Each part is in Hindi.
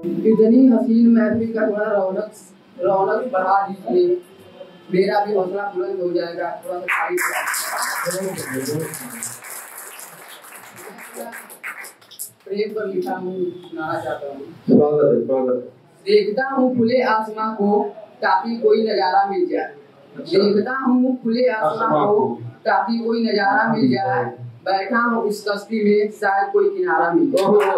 इतनी हसीन महफिल का थोड़ा रौनक बढ़ा दीजिए, मेरा भी हौसला बुलंद हो जाएगा। थोड़ा सा प्रेम पर लिखा हूँ, सुनाना चाहता हूँ। स्वागत। देखता हूँ खुले आसमां को, ताकि कोई नजारा मिल जाए। देखता हूँ खुले आसमां को, ताकि कोई नजारा मिल जाए। बैठा हूँ इस कश्ती में, शायद कोई किनारा मिल जाए।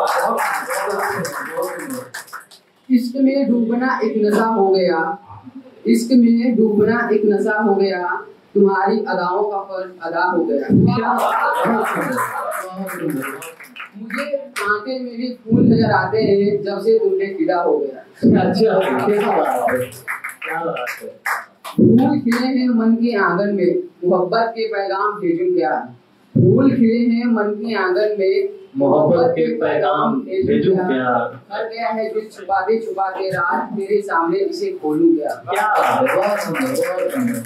इश्क में डूबना एक नशा हो गया, इश्क में डूबना एक नशा हो गया। तुम्हारी अदाओं का फर्ज अदा हो गया। मुझे कांटे में भी फूल नजर आते हैं, जब से तुमने फिदा हो गया। अच्छा, फूल खिले हैं मन के आंगन में, मोहब्बत के पैगाम भेजूं क्या। फूल खिले हैं मन के आंगन में, मोहब्बत के पैगाम भेजूं क्या। हर गया है दिल छुपाते छुपाते रात, तेरे सामने इसे खोलूं क्या। क्या बहुत सुंदर।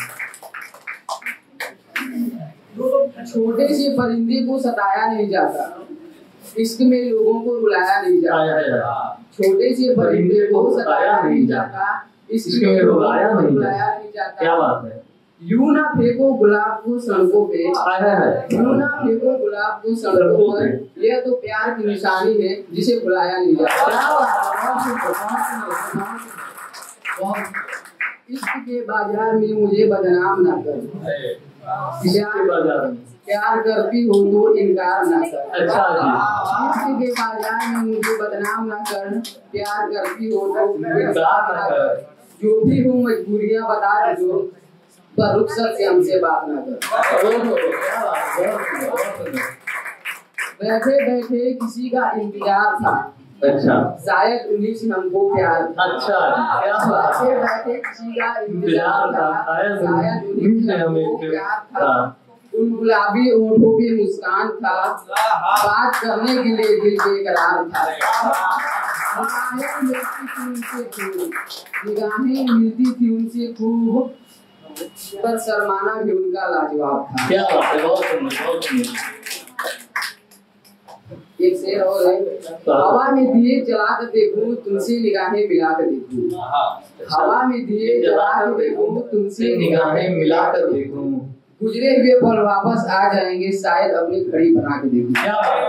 छोटे से परिंदे को सताया नहीं जाता, इश्क में लोगों को रुलाया नहीं जाता। छोटे से परिंदे को सताया नहीं जाता, इश्क में रुलाया नहीं जाता। क्या बात है। यूं ना फेंको गुलाब को सड़कों पे, यूं ना फेंको गुलाब को सड़कों पर, यह तो प्यार की निशानी है जिसे भुलाया नहीं जाता। इश्क के बाजार में मुझे बदनाम ना कर, प्यार करती हो तो इनकार ना कर। इश्क के बाजार में मुझे बदनाम ना कर, प्यार करती हो तो इनकार ना कर। जो भी हो मजबूरियां बता दो, पर रुखसत से हमसे बात ना कर। बैठे बैठे किसी का इंतजार था, अच्छा, शायद उन्हीं से हमको प्यार था। अच्छा, बैठे बैठे किसी का इंतजार था, शायद उन्हीं से हमको प्यार था। उन गुलाबी होठों पे मुस्कान था, बात करने के लिए दिल बेकरार था। निगाहें मिलती थी उनसे खूब, पर शर्माना भी उनका लाजवाब था। क्या बात है, बहुत सुंदर, बहुत सुंदर। एक शेर और है। हवा में दिए जला कर देखूं, तुमसे निगाहें मिला कर देखूं। हवा में दिए जला कर देखूं, तुमसे निगाहें मिला कर देखूं। गुजरे हुए पल वापस आ जाएंगे, शायद अपनी घड़ी बना के देखूं।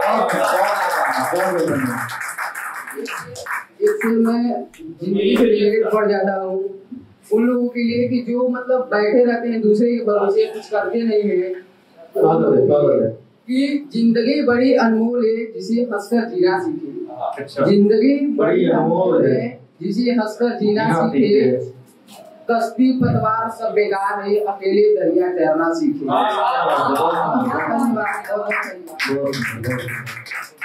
एक फिर मैं जिंदगी से रिलेटेड पढ़ जाता हूँ उन लोगों के लिए कि जो मतलब बैठे रहते हैं दूसरे के भरोसे, कुछ करते नहीं है। कि जिंदगी बड़ी अनमोल है, जिसे हंसकर जीना सीखे। अच्छा। जिंदगी बड़ी अनमोल है, जिसे हंसकर जीना सीखे। कश्ती पतवार सब बेकार है, अकेले दरिया तैरना सीखे।